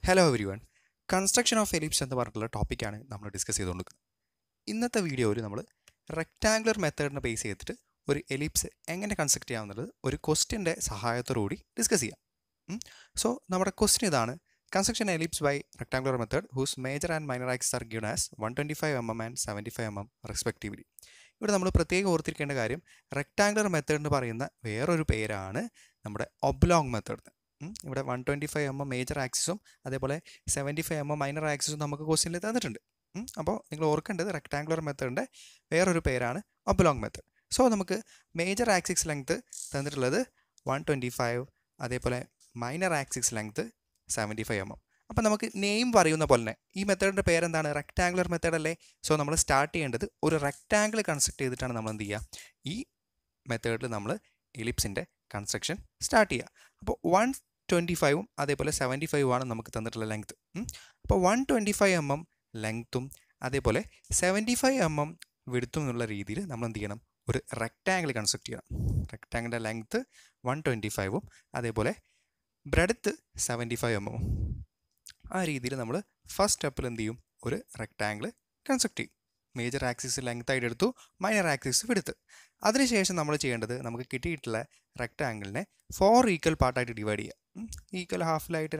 Hello everyone. Construction of ellipse എന്ന് പറഞ്ഞിട്ടുള്ള ടോപ്പിക്കാണ് നമ്മൾ ഡിസ്കസ് ചെയ്തുകൊണ്ടിരിക്കുന്നത്. ഇന്നത്തെ വീഡിയോയിൽ നമ്മൾ റെക്ടാങ്കുലർ മെത്തേഡിനെ ബേസ് ചെയ്തിട്ട് ഒരു എലിപ്സ് എങ്ങനെ കൺസ്ട്രക്ട് ചെയ്യാമെന്നുള്ളത് ഒരു ക്വസ്റ്റ്യൻ്റെ സഹായത്തോടുകൂടി ഡിസ്കസ് ചെയ്യാം. സോ നമ്മുടെ ക്വസ്റ്റ്യൻ ഇതാണ്: construction ellipse by rectangular method whose major and minor axis are given as 125 mm and 75 mm respectively. ഇവിടെ നമ്മൾ പ്രത്യേകം ഓർത്തിരിക്കേണ്ട കാര്യം, റെക്ടാങ്കുലർ മെത്തേഡ് എന്ന് പറയുന്ന വേറൊരു പേരാണ് നമ്മുടെ ഒബ്ലോങ് മെത്തേഡ്. ഇവിടെ 125 mm മേജർ ആക്സിസും അതേപോലെ 75 mm മൈനർ ആക്സിസും നമുക്ക് ക്വസ്റ്റ്യനിൽ തന്നിട്ടുണ്ട്. അപ്പോൾ നിങ്ങൾ ഓർക്കേണ്ടത് റെക്ടാങ്കുലർ മെത്തേഡിൻ്റെ വേറൊരു പേരാണ് ഒബ്ലോങ് മെത്തേഡ്. സോ നമുക്ക് മേജർ ആക്സിസ് ലെങ്ത് തന്നിട്ടുള്ളത് 125, അതേപോലെ മൈനർ ആക്സിസ് ലെങ്ത് 75 mm. അപ്പോൾ നമുക്ക് നെയിം പറയുന്ന പോലെ തന്നെ ഈ മെത്തേഡിൻ്റെ പേരെന്താണ്? റെക്ടാങ്കുലർ മെത്തേഡ് അല്ലേ? സോ നമ്മൾ സ്റ്റാർട്ട് ചെയ്യേണ്ടത് ഒരു റെക്ടാങ്കിൾ കൺസ്ട്രക്ട് ചെയ്തിട്ടാണ് നമ്മൾ എന്ത് ചെയ്യുക, ഈ മെത്തേഡിൽ നമ്മൾ എലിപ്സിൻ്റെ കൺസ്ട്രക്ഷൻ സ്റ്റാർട്ട് ചെയ്യുക. അപ്പോൾ 125 അതേപോലെ 75 ആണ് നമുക്ക് തന്നിട്ടുള്ള ലെങ്ത്. അപ്പോൾ 125 mm ലെങ്ത്തും അതേപോലെ 75 mm വിഡ്ത്തും എന്നുള്ള രീതിയിൽ നമ്മൾ എന്ത് ചെയ്യണം, ഒരു റെക്ടാങ്കിൾ കൺസ്ട്രക്ട് ചെയ്യണം. റെക്ടാങ്കിളിൻ്റെ ലെങ്ത്ത് 125 അതേപോലെ ബ്രെഡ്ത്ത് 75 mm. ആ രീതിയിൽ നമ്മൾ ഫസ്റ്റ് സ്റ്റെപ്പിൽ എന്ത് ചെയ്യും, ഒരു റെക്ടാങ്കിൾ കൺസ്ട്രക്ട് ചെയ്യും. മേജർ ആക്സിസ് ലെങ്ത് ആയിട്ട് എടുത്തു, മൈനർ ആക്സിസ് വിഡ്ത്ത്. അതിനുശേഷം നമ്മൾ ചെയ്യേണ്ടത്, നമുക്ക് കിട്ടിയിട്ടുള്ള റെക്ടാങ്കിളിനെ 4 ഈക്വൽ പാർട്ടായിട്ട് ഡിവൈഡ് ചെയ്യുക. ഈക്വൽ ഹാഫിലായിട്ട്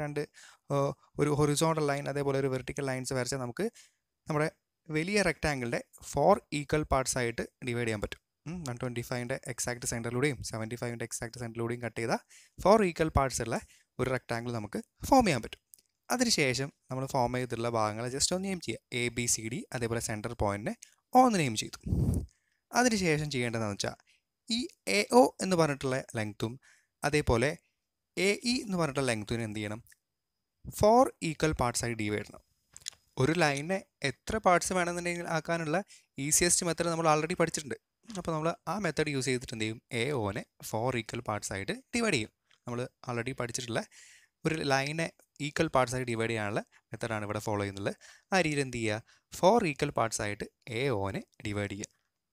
ഒരു ഹൊറിസോണ്ടൽ ലൈൻ അതേപോലെ ഒരു വെർട്ടിക്കൽ ലൈൻസ് വരച്ചാൽ നമുക്ക് നമ്മുടെ വലിയ റെക്ടാങ്കിളിൻ്റെ 4 ഈക്വൽ പാർട്സ് ആയിട്ട് ഡിവൈഡ് ചെയ്യാൻ പറ്റും. 125ൻ്റെ എക്സാക്ട് സെൻറ്ററിലൂടെയും 75ൻ്റെ എക്സാക്ട് സെൻറ്ററിലൂടെയും കട്ട് ചെയ്താൽ 4 ഈക്വൽ പാർട്സ് ഉള്ള ഒരു റെക്ടാങ്കിൾ നമുക്ക് ഫോം ചെയ്യാൻ പറ്റും. അതിനുശേഷം നമ്മൾ ഫോം ചെയ്തിട്ടുള്ള ഭാഗങ്ങൾ ജസ്റ്റ് ഒന്ന് നെയിം ചെയ്യുക. ABCD അതേപോലെ സെൻറ്റർ പോയിൻറ്റിനെ ഒന്ന് നെയിം ചെയ്തു. അതിനുശേഷം ചെയ്യേണ്ടതെന്ന് വെച്ചാൽ ഈ AO എന്ന് പറഞ്ഞിട്ടുള്ള ലെങ്ത്തും അതേപോലെ AE എന്ന് പറഞ്ഞിട്ടുള്ള ലെങ്ത്തിനും എന്ത് ചെയ്യണം, 4 ഈക്വൽ പാർട്സായി ഡിവൈഡ് ചെയ്യണം. ഒരു ലൈനിനെ എത്ര പാർട്സ് വേണമെന്നുണ്ടെങ്കിൽ ആക്കാനുള്ള ഈസിയസ്റ്റ് മെത്തേഡ് നമ്മൾ ആൾറെഡി പഠിച്ചിട്ടുണ്ട്. അപ്പോൾ നമ്മൾ ആ മെത്തേഡ് യൂസ് ചെയ്തിട്ട് എന്ത് ചെയ്യും, AOനെ 4 ഈക്വൽ പാർട്സായിട്ട് ഡിവൈഡ് ചെയ്യും. നമ്മൾ ആൾറെഡി പഠിച്ചിട്ടുള്ള ഒരു ലൈനെ ഈക്വൽ പാർട്സായിട്ട് ഡിവൈഡ് ചെയ്യാനുള്ള മെത്തേഡാണ് ഇവിടെ ഫോളോ ചെയ്യുന്നത്. ആ രീതിയിൽ എന്ത് ചെയ്യുക, 4 ഈക്വൽ പാർട്സായിട്ട് AOനെ ഡിവൈഡ് ചെയ്യുക.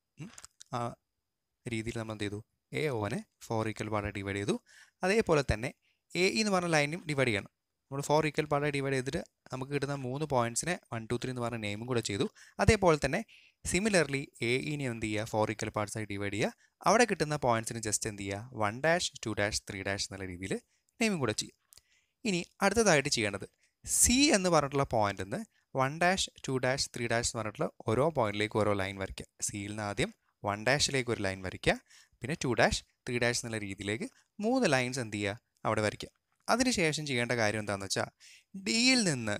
ആ രീതിയിൽ നമ്മൾ എന്ത് ചെയ്തു, AOനെ 4 ഈക്വൽ പാർട്ടായി ഡിവൈഡ് ചെയ്തു. അതേപോലെ തന്നെ AE എന്ന് പറഞ്ഞ ലൈനും ഡിവൈഡ് ചെയ്യണം. നമ്മൾ 4 ഈക്വൽ പാർട്ടായി ഡിവൈഡ് ചെയ്തിട്ട് നമുക്ക് കിട്ടുന്ന 3 പോയിൻറ്റ്സിനെ 1, 2, 3 എന്ന് പറഞ്ഞ നെയിമും കൂടെ ചെയ്തു. അതേപോലെ തന്നെ സിമിലർലി AEനെ എന്ത് ചെയ്യുക, 4 ഈക്വൽ പാർട്സായി ഡിവൈഡ് ചെയ്യുക. അവിടെ കിട്ടുന്ന പോയിൻറ്റ്സിന് ജസ്റ്റ് എന്ത് ചെയ്യുക, 1 2 3 എന്നുള്ള രീതിയിൽ നെയിമും കൂടെ ചെയ്യുക. ഇനി അടുത്തതായിട്ട് ചെയ്യേണ്ടത്, C എന്ന് പറഞ്ഞിട്ടുള്ള പോയിന്റിൽ നിന്ന് 1 2 3 എന്ന് പറഞ്ഞിട്ടുള്ള ഓരോ പോയിന്റിലേക്ക് ഓരോ ലൈൻ വരയ്ക്കുക. സിയിൽ നിന്ന് ആദ്യം 1 ഒരു ലൈൻ വരയ്ക്കുക, പിന്നെ 2 3 എന്നുള്ള രീതിയിലേക്ക് 3 ലൈൻസ് എന്ത് ചെയ്യുക, അവിടെ വരയ്ക്കുക. അതിനുശേഷം ചെയ്യേണ്ട കാര്യം എന്താണെന്ന് വെച്ചാൽ, ഡിയിൽ നിന്ന്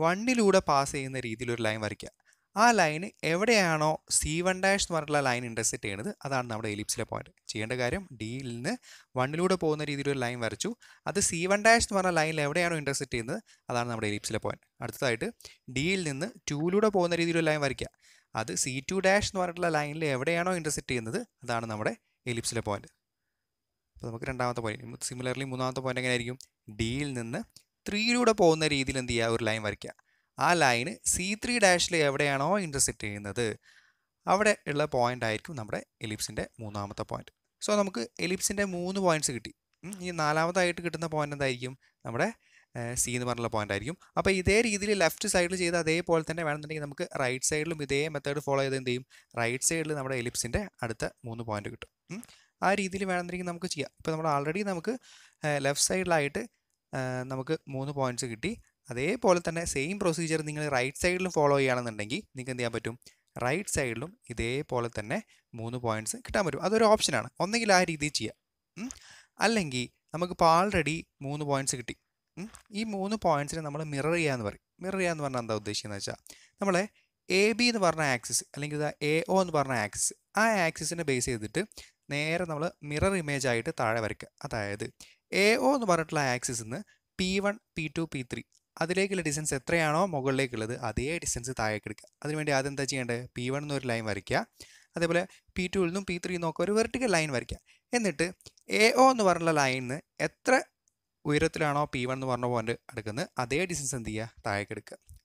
1 പാസ് ചെയ്യുന്ന രീതിയിലൊരു ലൈൻ വരയ്ക്കുക. ആ ലൈന് എവിടെയാണോ C1 എന്ന് പറഞ്ഞിട്ടുള്ള ലൈൻ ഇൻ്റർസെക്റ്റ് ചെയ്യുന്നത്, അതാണ് നമ്മുടെ എലിപ്സിലെ പോയിന്റ്. ചെയ്യേണ്ട കാര്യം, ഡിയിൽ നിന്ന് 1 പോകുന്ന രീതിയിലൊരു ലൈൻ വരച്ചു. അത് C1 എന്ന് പറഞ്ഞ ലൈനിൽ എവിടെയാണോ ഇൻ്റർസെക്റ്റ് ചെയ്യുന്നത്, അതാണ് നമ്മുടെ എലിപ്സിലെ പോയിന്റ്. അടുത്തതായിട്ട് ഡിയിൽ നിന്ന് 2 പോകുന്ന രീതിയിലൊരു ലൈൻ വരയ്ക്കുക. അത് C2 എന്ന് പറഞ്ഞിട്ടുള്ള ലൈനിൽ എവിടെയാണോ ഇൻ്റർസെക്റ്റ് ചെയ്യുന്നത്, അതാണ് നമ്മുടെ എലിപ്സിലെ പോയിന്റ്. അപ്പോൾ നമുക്ക് രണ്ടാമത്തെ പോയിന്റ്. സിമിലർലി മൂന്നാമത്തെ പോയിന്റ് എങ്ങനെയായിരിക്കും, ഡിയിൽ നിന്ന് 3 പോകുന്ന രീതിയിൽ എന്ത് ചെയ്യുക, ഒരു ലൈൻ വരയ്ക്കുക. ആ ലൈന് C3 എവിടെയാണോ ഇൻ്റർസെക്റ്റ് ചെയ്യുന്നത്, അവിടെ ഉള്ള പോയിന്റ് ആയിരിക്കും നമ്മുടെ എലിപ്സിൻ്റെ മൂന്നാമത്തെ പോയിന്റ്. സോ നമുക്ക് എലിപ്സിൻ്റെ 3 പോയിന്റ്സ് കിട്ടി. ഈ നാലാമതായിട്ട് കിട്ടുന്ന പോയിന്റ് എന്തായിരിക്കും, നമ്മുടെ C എന്ന് പറഞ്ഞുള്ള പോയിന്റ് ആയിരിക്കും. അപ്പോൾ ഇതേ രീതിയിൽ ലെഫ്റ്റ് സൈഡിൽ ചെയ്ത് അതേപോലെ തന്നെ വേണമെന്നുണ്ടെങ്കിൽ നമുക്ക് റൈറ്റ് സൈഡിലും ഇതേ മെത്തേഡ് ഫോളോ ചെയ്ത് എന്ത് ചെയ്യും, റൈറ്റ് സൈഡിൽ നമ്മുടെ എലിപ്സിൻ്റെ അടുത്ത 3 പോയിന്റ് കിട്ടും. ആ രീതിയിൽ വേണമെന്നുണ്ടെങ്കിൽ നമുക്ക് ചെയ്യാം. ഇപ്പോൾ നമ്മൾ ആൾറെഡി നമുക്ക് ലെഫ്റ്റ് സൈഡിലായിട്ട് നമുക്ക് 3 പോയിന്റ്സ് കിട്ടി. അതേപോലെ തന്നെ സെയിം പ്രൊസീജിയർ നിങ്ങൾ റൈറ്റ് സൈഡിലും ഫോളോ ചെയ്യുകയാണെന്നുണ്ടെങ്കിൽ നിങ്ങൾക്ക് എന്ത് ചെയ്യാൻ പറ്റും, റൈറ്റ് സൈഡിലും ഇതേപോലെ തന്നെ 3 പോയിന്റ്സ് കിട്ടാൻ പറ്റും. അതൊരു ഓപ്ഷനാണ്. ഒന്നെങ്കിൽ ആ രീതിയിൽ ചെയ്യാം, അല്ലെങ്കിൽ നമുക്കിപ്പോൾ ആൾറെഡി 3 പോയിന്റ്സ് കിട്ടി. ഈ 3 പോയിന്റ്സിനെ നമ്മൾ മിറർ ചെയ്യാന്ന് പറയും. മിറർ ചെയ്യാന്ന് പറഞ്ഞാൽ എന്താ ഉദ്ദേശിക്കുന്നത് വെച്ചാൽ, നമ്മളെ AB എന്ന് പറഞ്ഞ ആക്സിസ് അല്ലെങ്കിൽ AO എന്ന് പറഞ്ഞ ആക്സിസ്, ആ ആക്സിസിനെ ബേസ് ചെയ്തിട്ട് നേരെ നമ്മൾ മിറർ ഇമേജ് ആയിട്ട് താഴെ വരയ്ക്കുക. അതായത് AO എന്ന് പറഞ്ഞിട്ടുള്ള ആക്സിസിൽ നിന്ന് P1 P2 P3 അതിലേക്കുള്ള ഡിസ്റ്റൻസ് എത്രയാണോ മുകളിലേക്കുള്ളത്, അതേ ഡിസ്റ്റൻസ് താഴേക്ക് എടുക്കുക. അതിനുവേണ്ടി ആദ്യം എന്താ ചെയ്യേണ്ടത്, P1 എന്നൊരു ലൈൻ വരയ്ക്കുക. അതേപോലെ P2 നിന്നും P3 നിന്നൊക്കെ ഒരു വെർട്ടിക്കൽ ലൈൻ വരയ്ക്കുക. എന്നിട്ട് AO എന്ന് പറഞ്ഞുള്ള ലൈനിന് എത്ര ഉയരത്തിലാണോ P1 എന്ന് പറഞ്ഞ പോയിന്റ് എടുക്കുന്നത്, അതേ ഡിസ്റ്റൻസ് എന്ത് ചെയ്യുക, താഴേക്ക് എടുക്കുക.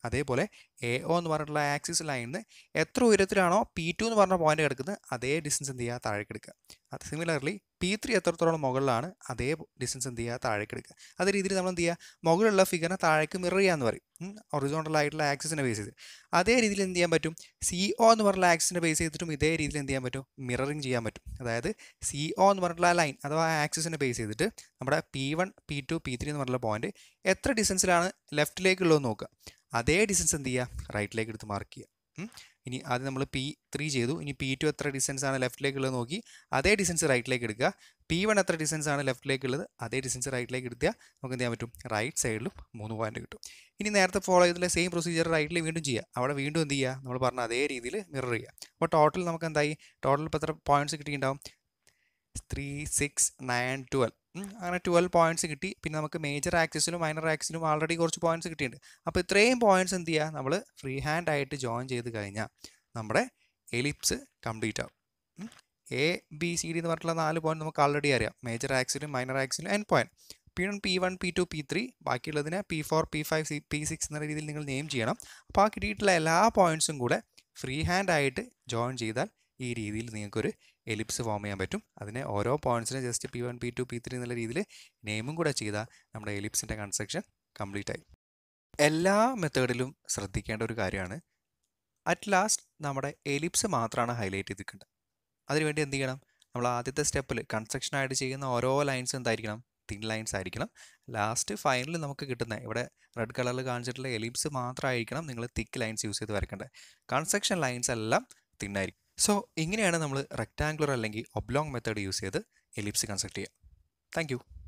അതേപോലെ എ ഒ എന്ന് പറഞ്ഞിട്ടുള്ള ആക്സിസ് ലൈനിൽ എത്ര ഉയരത്തിലാണോ P2 എന്ന് പറഞ്ഞ പോയിന്റ് കിടക്കുന്നത് അതേ ഡിസ്റ്റൻസ് എന്ത് ചെയ്യുക താഴേക്ക് എടുക്കുക. അത് സിമിലർലി P3 എത്രത്തോളം മുകളിലാണ് അതേ ഡിസ്റ്റൻസ് എന്ത് ചെയ്യുക താഴേക്ക് എടുക്കുക. അതേ രീതിയിൽ നമ്മൾ എന്ത് ചെയ്യുക മുകളിലുള്ള ഫിഗറിനെ താഴേക്ക് മിറർ ചെയ്യാന്ന് പറയും, ഒറിസോണ്ടൽ ആയിട്ടുള്ള ആക്സിസിനെ ബേസ് ചെയ്ത്. അതേ രീതിയിൽ എന്ത് ചെയ്യാൻ പറ്റും, CO എന്ന് പറഞ്ഞുള്ള ആക്സിസിനെ ബേസ് ചെയ്തിട്ടും ഇതേ രീതിയിൽ എന്ത് ചെയ്യാൻ പറ്റും, മിററിങ് ചെയ്യാൻ പറ്റും. അതായത് CO എന്ന് പറഞ്ഞിട്ടുള്ള ലൈൻ അഥവാ ആക്സിസിനെ ബേസ് ചെയ്തിട്ട് നമ്മുടെ P1 P2 P3 എന്ന് പറഞ്ഞുള്ള പോയിന്റ് എത്ര ഡിസ്റ്റൻസിലാണ് ലെഫ്റ്റിലേക്കുള്ളതെന്ന് നോക്കുക. അതേ ഡിസ്റ്റൻസ് എന്ത് ചെയ്യുക റൈറ്റിലേക്ക് എടുത്ത് മാർക്ക് ചെയ്യുക. ഇനി ആദ്യം നമ്മൾ P3 ചെയ്തു, ഇനി P2 എത്ര ഡിസ്റ്റൻസ് ആണ് ലെഫ്റ്റിലേക്കുള്ളത് നോക്കി അതേ ഡിസ്റ്റൻസ് റൈറ്റിലേക്ക് എടുക്കുക. P1 എത്ര ഡിസ്റ്റൻസ് ആണ് ലെഫ്റ്റിലേക്കുള്ളത് അതേ ഡിസ്റ്റൻസ് റൈറ്റിലേക്ക് എടുത്താൽ നമുക്ക് എന്ത് ചെയ്യാൻ പറ്റും, റൈറ്റ് സൈഡിലും 3 പോയിന്റ് കിട്ടും. ഇനി നേരത്തെ ഫോളോ ചെയ്തിട്ടുള്ള സെയിം പ്രൊസീജിയർ റൈറ്റിൽ വീണ്ടും ചെയ്യുക. അവിടെ വീണ്ടും എന്ത് ചെയ്യുക, നമ്മൾ പറഞ്ഞ അതേ രീതിയിൽ മിറർ ചെയ്യുക. അപ്പോൾ ടോട്ടൽ നമുക്ക് എന്തായി, ടോട്ടൽ ഇപ്പോൾ എത്ര പോയിന്റ്സ് കിട്ടിയിട്ടുണ്ടാവും, 3, 6, 9, 12. അങ്ങനെ 12 പോയിന്റ്സ് കിട്ടി. പിന്നെ നമുക്ക് മേജർ ആക്സിസിലും മൈനർ ആക്സിസിലും ആൾറെഡി കുറച്ച് പോയിന്റ്സ് കിട്ടിയിട്ടുണ്ട്. അപ്പോൾ ഇത്രയും പോയിന്റ്സ് എന്ത് ചെയ്യുക, നമ്മൾ ഫ്രീ ഹാൻഡ് ആയിട്ട് ജോയിൻ ചെയ്ത് കഴിഞ്ഞാൽ നമ്മുടെ എലിപ്സ് കംപ്ലീറ്റ് ആവും. ABCD എന്ന് പറഞ്ഞിട്ടുള്ള 4 പോയിന്റ് നമുക്ക് ആൾറെഡി അറിയാം, മേജർ ആക്സിലും മൈനർ ആക്സിലും എൻ point. P1 P1 P2 P3 ബാക്കിയുള്ളതിനെ P4 P5 P6 എന്ന രീതിയിൽ നിങ്ങൾ നെയിം ചെയ്യണം. അപ്പോൾ ആ കിട്ടിയിട്ടുള്ള എല്ലാ പോയിന്റ്സും കൂടെ ഫ്രീ ഹാൻഡ് ആയിട്ട് ജോയിൻ ചെയ്താൽ ഈ രീതിയിൽ നിങ്ങൾക്കൊരു എലിപ്സ് ഫോം ചെയ്യാൻ പറ്റും. അതിനെ ഓരോ പോയിന്റ്സിനെ ജസ്റ്റ് P1 P2 P3 എന്നുള്ള രീതിയിൽ നെയിമും കൂടെ ചെയ്താൽ നമ്മുടെ എലിപ്സിൻ്റെ കൺസ്ട്രക്ഷൻ കംപ്ലീറ്റ് ആയി. എല്ലാ മെത്തേഡിലും ശ്രദ്ധിക്കേണ്ട ഒരു കാര്യമാണ്, അറ്റ് ലാസ്റ്റ് നമ്മുടെ എലിപ്സ് മാത്രമാണ് ഹൈലൈറ്റ് ചെയ്തിരിക്കേണ്ടത്. അതിനുവേണ്ടി എന്ത് ചെയ്യണം, നമ്മൾ ആദ്യത്തെ സ്റ്റെപ്പിൽ കൺസ്ട്രക്ഷനായിട്ട് ചെയ്യുന്ന ഓരോ ലൈൻസും എന്തായിരിക്കണം, തിൻ ലൈൻസ് ആയിരിക്കണം. ലാസ്റ്റ് ഫൈനലിൽ നമുക്ക് കിട്ടുന്ന ഇവിടെ റെഡ് കളറിൽ കാണിച്ചിട്ടുള്ള എലിപ്സ് മാത്രമായിരിക്കണം നിങ്ങൾ തിക്ക് ലൈൻസ് യൂസ് ചെയ്ത് വരയ്ക്കേണ്ടത്. കൺസ്ട്രക്ഷൻ ലൈൻസ് എല്ലാം തിന്നായിരിക്കും. സോ ഇങ്ങനെയാണ് നമ്മൾ റെക്ടാങ്കുലർ അല്ലെങ്കിൽ ഒബ്ലോങ് മെത്തേഡ് യൂസ് ചെയ്ത് എലിപ്സ് കൺസ്ട്രക്ട് ചെയ്യുക. Thank U.